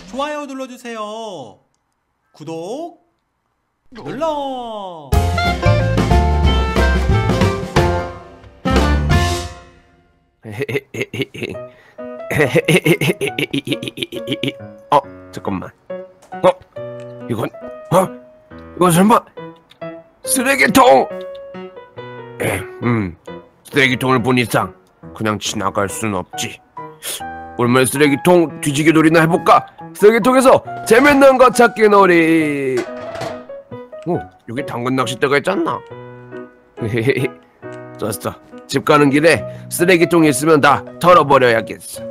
좋아요 눌러주세요. 구독 눌러. 잠깐만. 이건 이건 설마 쓰레기통? 쓰레기통을 본 이상 그냥 지나갈 순 없지. 오랜만에 쓰레기통 뒤지기 놀이나 해볼까? 쓰레기통에서 재밌는 거 찾기 놀이. 여기 당근 낚싯대가 있잖아. 좋았어. 집 가는 길에 쓰레기통이 있으면 다 털어버려야겠어.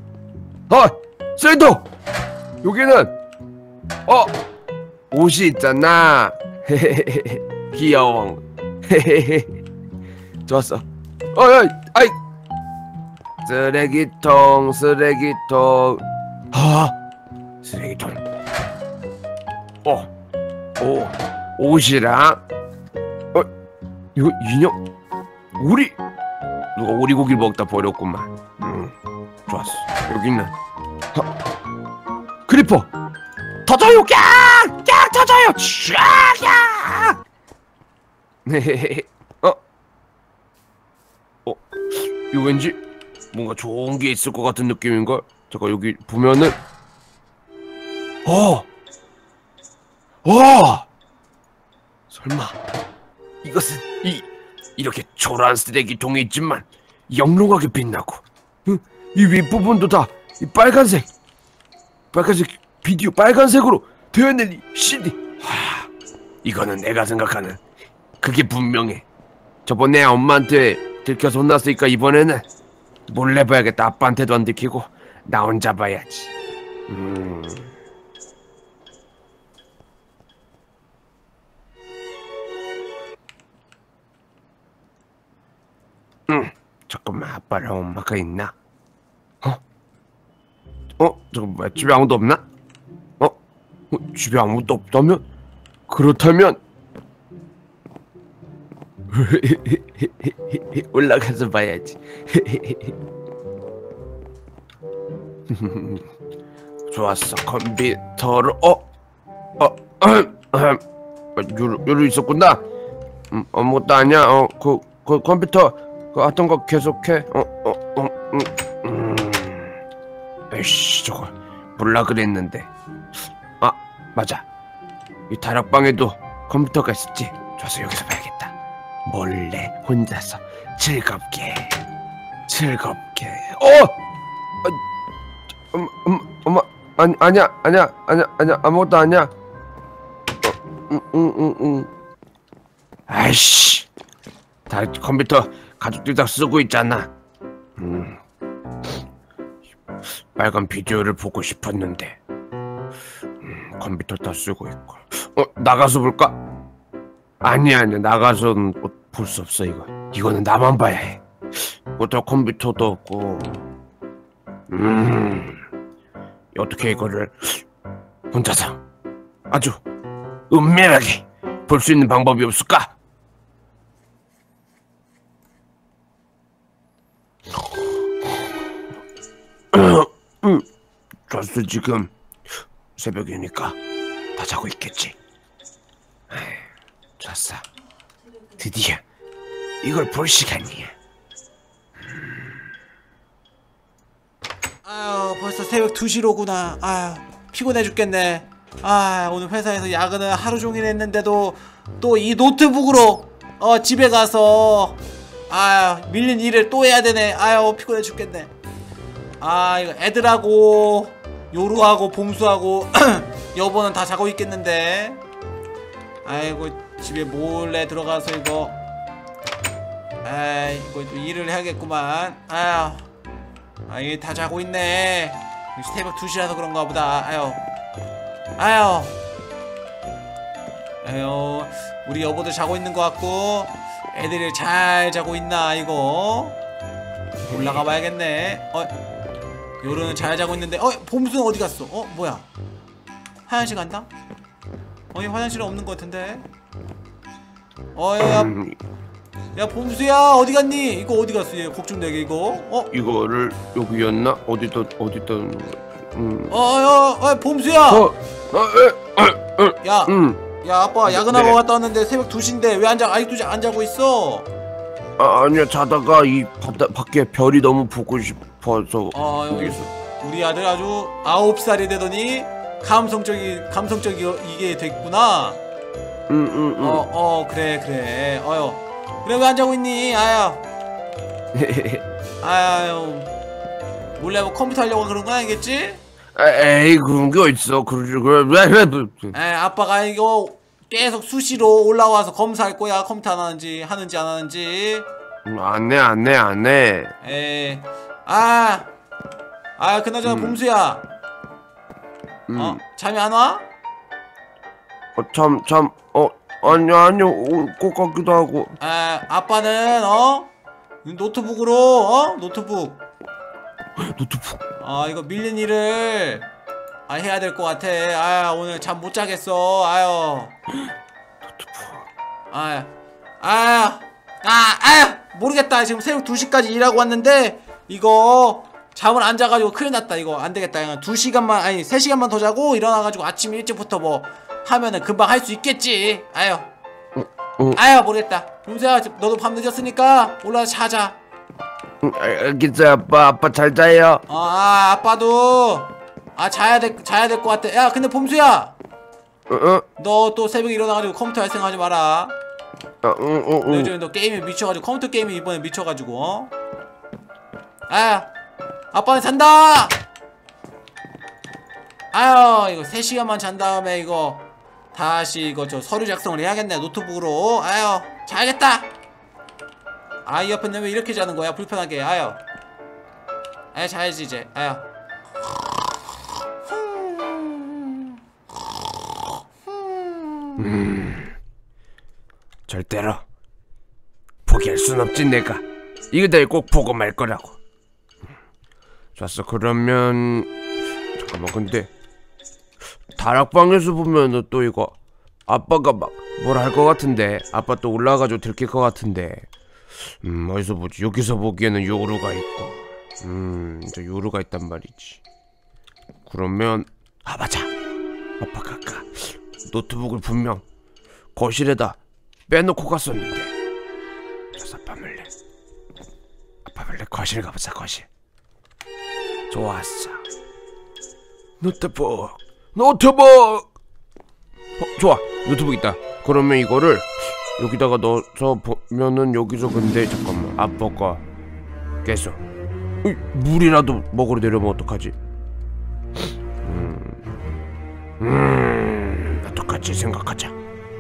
쓰레기통! 여기는 옷이 있잖아. 귀여워. 좋았어. 아이 쓰레기통. 쓰레기통. 옷이랑 이거 인형. 오리. 누가 오리고기를 먹다 버렸구만. 좋았어. 여기는 크리퍼. 터져요. 깍 터져요. 쫙. 이거 왠지 뭔가 좋은 게 있을 것 같은 느낌인걸? 잠깐 여기 보면은 설마 이것은 이렇게 초라한 쓰레기통이 있지만 영롱하게 빛나고 이 윗부분도 다 이 빨간색 비디오 빨간색으로 되어 있는 이 CD. 이거는 내가 생각하는 그게 분명해. 저번에 엄마한테 들켜서 혼났으니까 이번에는 몰래 봐야겠다. 아빠한테도 안 들키고 나 혼자 봐야지. 잠깐만, 아빠랑 엄마가 있나? 잠깐만, 집에 아무도 없나? 집에 아무도 없다면? 그렇다면 올라가서 봐야지. 좋았어. 컴퓨터로 요로 있었구나. 아무것도 아니야. 그 컴퓨터 하던 거 계속해. 에이씨, 저거 몰라 그랬는데. 맞아. 이 다락방에도 컴퓨터가 있었지. 좋아서 여기서 봐야겠다. 몰래 혼자서 즐겁게. 엄마, 아니야. 아무것도 아니야. 아이씨, 다 컴퓨터 가족들 다 쓰고 있잖아. 빨간 비디오를 보고 싶었는데 컴퓨터 다 쓰고 있고. 나가서 볼까? 아니야. 나가서는 볼 수 없어. 이거는 나만 봐야 해. 또 컴퓨터도 없고. 어떻게 이거를 혼자서 아주 은밀하게 볼 수 있는 방법이 없을까? 좋았어. 지금 새벽이니까 다 자고 있겠지. 좋았어. 드디어 이걸 볼 시간이야. 벌써 새벽 2시로구나. 피곤해 죽겠네. 오늘 회사에서 야근을 하루 종일 했는데도 또 이 노트북으로 집에 가서 밀린 일을 또 해야 되네. 피곤해 죽겠네. 이거 애들하고 요루하고 봄수하고 여보는 다 자고 있겠는데. 아이고, 집에 몰래 들어가서 이거 또 일을 해야겠구만. 이게 다 자고 있네. 새벽 2시라서 그런가 보다. 우리 여보도 자고 있는 것 같고 애들이 잘 자고 있나 이거 올라가 봐야겠네. 요루는 잘 자고 있는데 봄수는 어디 갔어? 뭐야, 화장실 간다? 화장실은 없는 것 같은데. 야 봄수야, 어디 갔니? 이거 어디 갔어? 얘 걱정되게 이거. 이거를 여기였나? 어디다 봄수야. 야, 응. 야 아빠 야근하고 네. 갔다 왔는데 새벽 2시인데 왜 아직도 안 자고 있어? 아니야, 자다가 이 밖에 별이 너무 보고 싶어서. 우리 아들 아주 9살이 되더니 감성적이 이게 됐구나. 그래. 그래 왜 안 자고 있니? 아유 몰래 뭐 컴퓨터 하려고 그런 거 아니겠지? 에이, 그런 게 어딨어. 아빠가 이거 계속 수시로 올라와서 검사할 거야. 컴퓨터 하는지 안 하는지. 안 해. 에이 그나저나 봄수야. 잠이 안 와? 아니요, 올 것 같기도 하고. 아빠는 노트북으로 노트북 이거 밀린 일을 해야 될 것 같아. 오늘 잠 못 자겠어. 모르겠다. 지금 새벽 2시까지 일하고 왔는데 이거 잠을 안 자가지고 큰일 났다. 이거 안 되겠다. 3시간만 더 자고 일어나가지고 아침 일찍부터 뭐 하면은 금방 할 수 있겠지. 모르겠다. 봄새야, 너도 밤 늦었으니까 올라와서 자자. 알겠어요, 아빠 잘 자요. 아빠도 자야 될 것 같아. 야, 근데 봄수야, 너 또 새벽에 일어나가지고 컴퓨터 할 생각하지 마라. 너 요즘에 너 게임에 미쳐가지고 컴퓨터 게임에 이번에 미쳐가지고. 아빠는 잔다. 이거 3시간만 잔 다음에 이거 다시 이거 저 서류 작성을 해야겠네. 노트북으로. 자야겠다. 이 옆에는 왜 이렇게 자는 거야? 불편하게. 자야지 이제. 절대로 포기할 순 없지. 내가 이거 꼭 보고 말 거라고. 좋았어. 그러면 잠깐만, 근데 다락방에서 보면은 또 이거 아빠가 막 뭐라 할 것 같은데, 아빠 또 올라가가지고 들킬 것 같은데, 어디서 보지? 여기서 보기에는 요루가 있고, 저 요루가 있단 말이지. 그러면 맞아, 아빠가 아까 노트북을 분명 거실에다 빼놓고 갔었는데. 그래서 아빠 몰래 거실 가보자. 거실. 좋았어. 노트북. 좋아, 노트북 있다. 그러면 이거를 여기다가 넣어서 보면은, 여기서 근데 잠깐만, 아빠가 계속 물이라도 먹으러 내려면 어떡하지? 어떡하지 생각하자.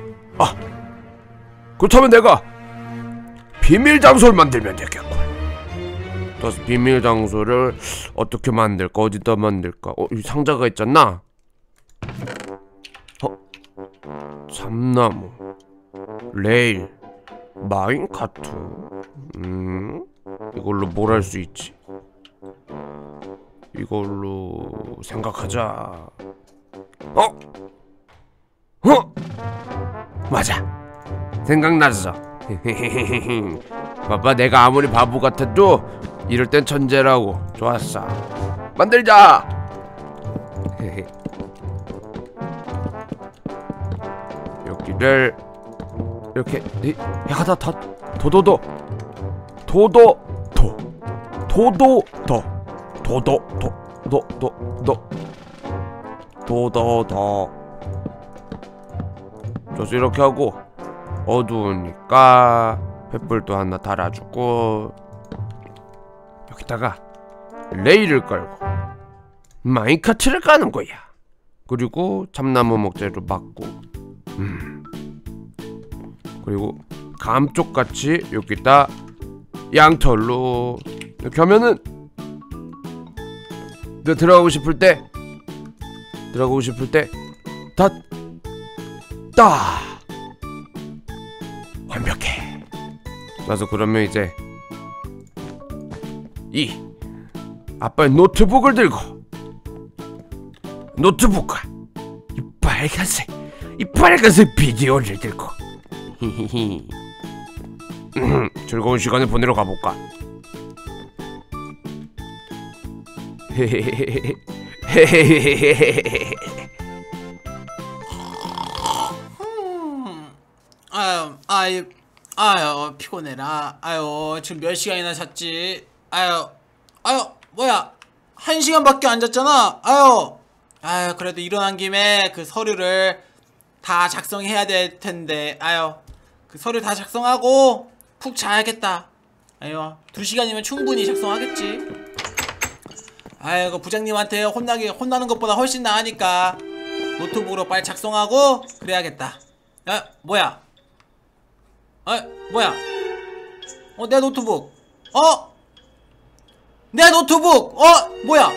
그렇다면 내가 비밀 장소를 만들면 되겠군. 그래서 비밀 장소를 어떻게 만들까? 어디다 만들까? 이 상자가 있잖아. 참나무, 레일, 마인카트. 이걸로 뭘 할 수 있지? 이걸로 생각하자. 맞아, 생각났어. 봐봐, 내가 아무리 바보 같아도 이럴 땐 천재라고. 좋았어, 만들자. 여기를 이렇게 야다 도도도 좋았어. 이렇게 하고 어두우니까 횃불도 하나 달아주고, 여기다가 레일을 깔고 마인카트를 까는 거야. 그리고 참나무 목재로 막고, 그리고 감쪽같이 여기다 양털로 이렇게 하면은, 너 들어가고 싶을 때 다 완벽해. 그래서 그러면 이제 이 아빠의 노트북을 들고, 노트북과 이 빨간색 비디오를 들고 즐거운 시간을 보내러 가볼까? 아유 피곤해라. 아유 지금 몇 시간이나 잤지. 아유 뭐야 1시간밖에 안 잤잖아. 아유 그래도 일어난 김에 그 서류를 다 작성해야 될 텐데. 아유 그 서류 다 작성하고 푹 자야겠다. 아유 2시간이면 충분히 작성하겠지. 아유 그 부장님한테 혼나는 것보다 훨씬 나으니까 노트북으로 빨리 작성하고 그래야겠다. 야 뭐야 뭐야 내 노트북 내 노트북 뭐야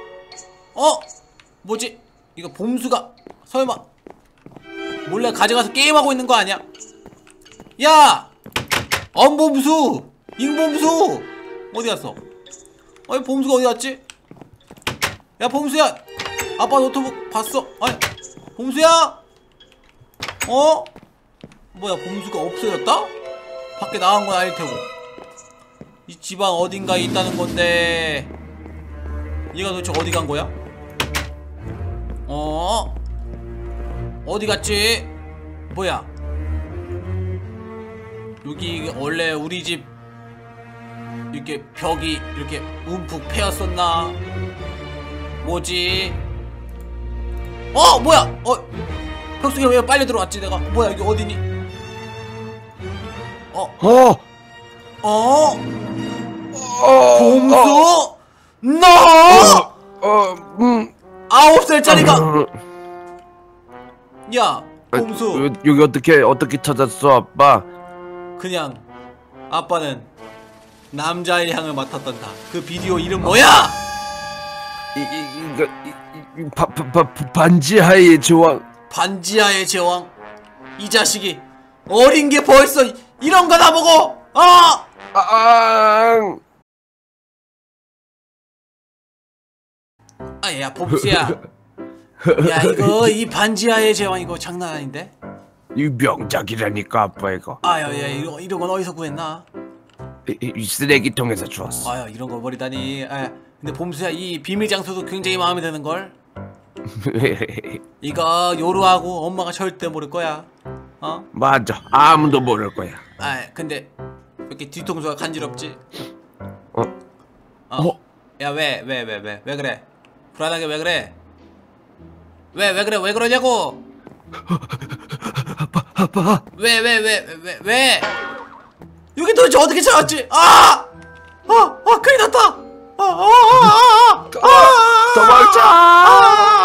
뭐지 이거 봄수가 설마 몰래 가져가서 게임하고 있는 거 아니야? 야 엄봄수 잉봄수 어디 갔어? 봄수가 어디 갔지? 야 봄수야 아빠 노트북 봤어? 아니 봄수야 뭐야 봄수가 없어졌다? 밖에 나간 건 아닐 테고 이 집안 어딘가에 있다는 건데 얘가 도대체 어디 간 거야? 어디 갔지? 뭐야 여기 원래 우리 집 이렇게 벽이 이렇게 움푹 패였었나? 뭐지? 뭐야 벽 속에 왜 빨려 들어왔지 내가? 뭐야 여기 어디니? 봄수? 너? 9살짜리가 야 봄수 여기 어떻게 찾았어 아빠? 그냥 아빠는 남자의 향을 맡았단다. 그 비디오 이름 뭐야? 반지하의 제왕. 반지하의 제왕? 이 자식이 어린 게 벌써 이런 거나 보고 야 봄수야 야 이거 이 반지하의 제왕 이거 장난 아닌데? 이 명작이라니까 아빠 이거. 야 이런 건 어디서 구했나? 이 쓰레기통에서 주웠어. 이런 걸 버리다니. 근데 봄수야 이 비밀 장소도 굉장히 마음에 드는 걸. 이거 요루하고 엄마가 절대 모를 거야. 맞아 아무도 모를 거야. 근데 왜 이렇게 뒤통수가 간지럽지? 야 왜 그래? 불안하게 왜 그래? 왜 그러냐고? 아빠 왜? 여기 도대체 어떻게 찾았지? 큰일 났다! 도망쳐!